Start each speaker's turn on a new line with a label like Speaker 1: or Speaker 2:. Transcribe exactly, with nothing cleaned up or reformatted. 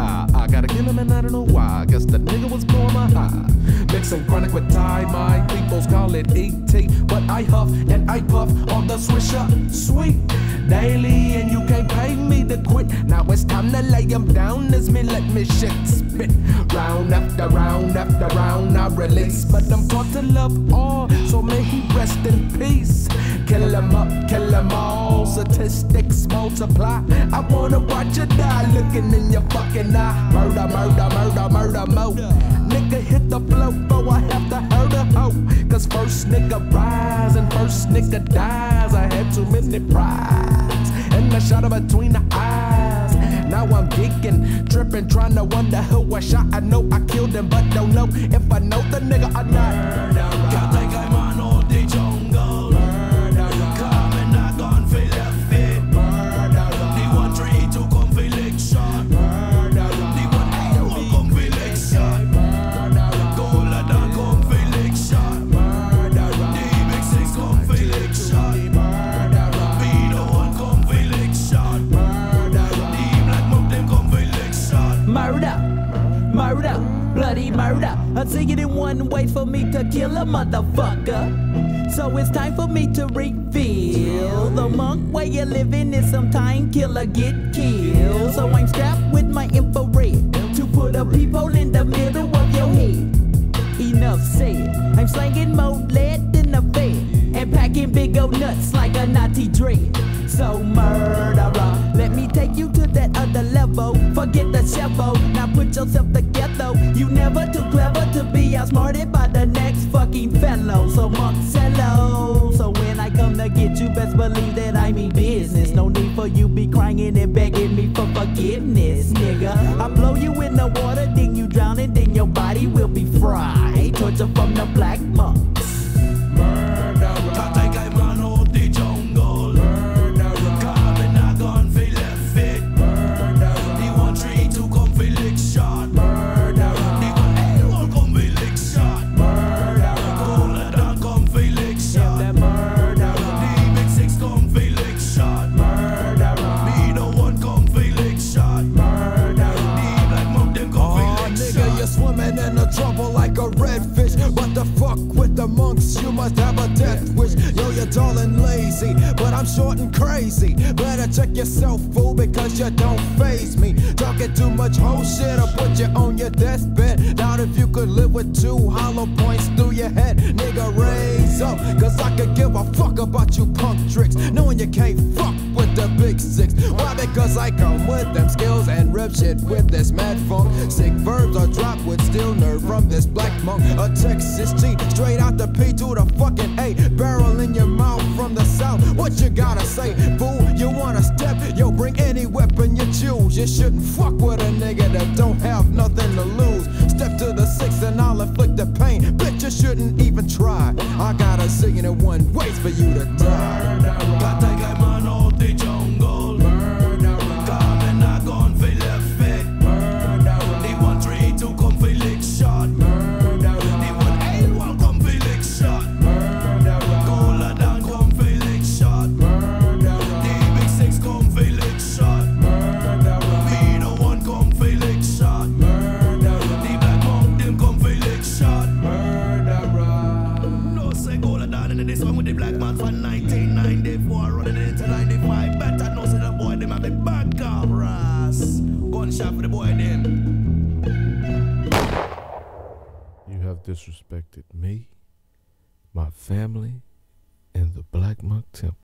Speaker 1: high. I gotta kill him and I don't know why. I guess the nigga was blowing my high. Mixing chronic with Thai, my peoples call it E T. But I huff and I puff on the swisher. Sweet. Daily and you can't pay me to quit. Now it's time to lay him down as me let me shit spit. Round after round after round I release. But I'm taught to love all, so may he rest in peace. Kill him up, kill him all, statistics multiply. I wanna watch you die looking in your fucking eye. Murder, murder, murder, murder, mo. Nigga hit the flow, bro, I have to hurt a hoe. Cause first nigga rise and first nigga dies. I had too many prides and I shot her between the eyes. Now I'm geeking, tripping, trying to wonder who I shot. I know I killed him, but don't know if I know the nigga or not.
Speaker 2: Can't take a man out the jungle. Come and knock on for left feet. The one three two come for leg shot. The one eight one come for leg shot. Gold down come for leg shot. The big six come for leg shot. B the one come for leg shot. The black monk them come for leg shot.
Speaker 3: Murder, murder, bloody murder. I take it in one way for me to kill a motherfucker. So it's time for me to reveal the monk way of living is sometime killer get killed. So I'm strapped with my infrared to put a peephole in the middle of your head. Enough said, I'm slanging more lead than a bed and packing big old nuts like a naughty dread. So murderer, let me take you to that other level. Forget the shovel, now put yourself together. You never too clever to be outsmarted by the next fucking fellow. So monks hello. So when I come to get you, best believe that I mean business. No need for you be crying and begging me for forgiveness, nigga. I blow you in the water, then you drown and then your body will be fried. Torture from the black monks.
Speaker 2: Can't take a man out the jungle. Come and knock on for left feet. The one three two come for leg shot. The one eight one come for leg shot. Gold down come for leg shot. The big six come for leg shot. B the one come for leg shot. The black monk them come for leg shot.
Speaker 4: Nigga, you're swimming in the trouble like a redfish. What the fuck with the monks? You must have a death wish. Yo, you're dull and lazy, but I'm short and crazy. Better check yourself, fool, because you don't faze me. Talking too much whole shit, I'll put you on your deathbed. Doubt if you could live with two hollow points through your head. Nigga, raise up, cause I could give a fuck about you punk tricks, knowing you can't fuck with the big six. Why? Because I come with them skills and rip shit with this mad funk. Sick verbs are dropped with steel nerve from this black monk. A Texas G, straight out the P to the fucking A. Barrel in your mouth from the south. What you gotta say, fool? You wanna step? Yo, bring any weapon you choose. You shouldn't fuck with a nigga that don't have nothing to lose. Step to the six and I'll inflict the pain. Bitch, you shouldn't even try. I got a zillion and one ways for you to die.
Speaker 2: Can't take a man out the jungle. Come and knock on for left feet. The one three two come for leg shot. The one eight one come for leg shot. Gold down come for leg shot. The big six come for leg shot. B the one come for leg shot. The black monk them come for leg shot. No say gold down in this one with the black man from nineteen ninety-four running into ninety-five. Better know say the boy them have the back of brass. Gunshot for the boy them.
Speaker 1: You have disrespected me, my family, and the Black Monk Temple.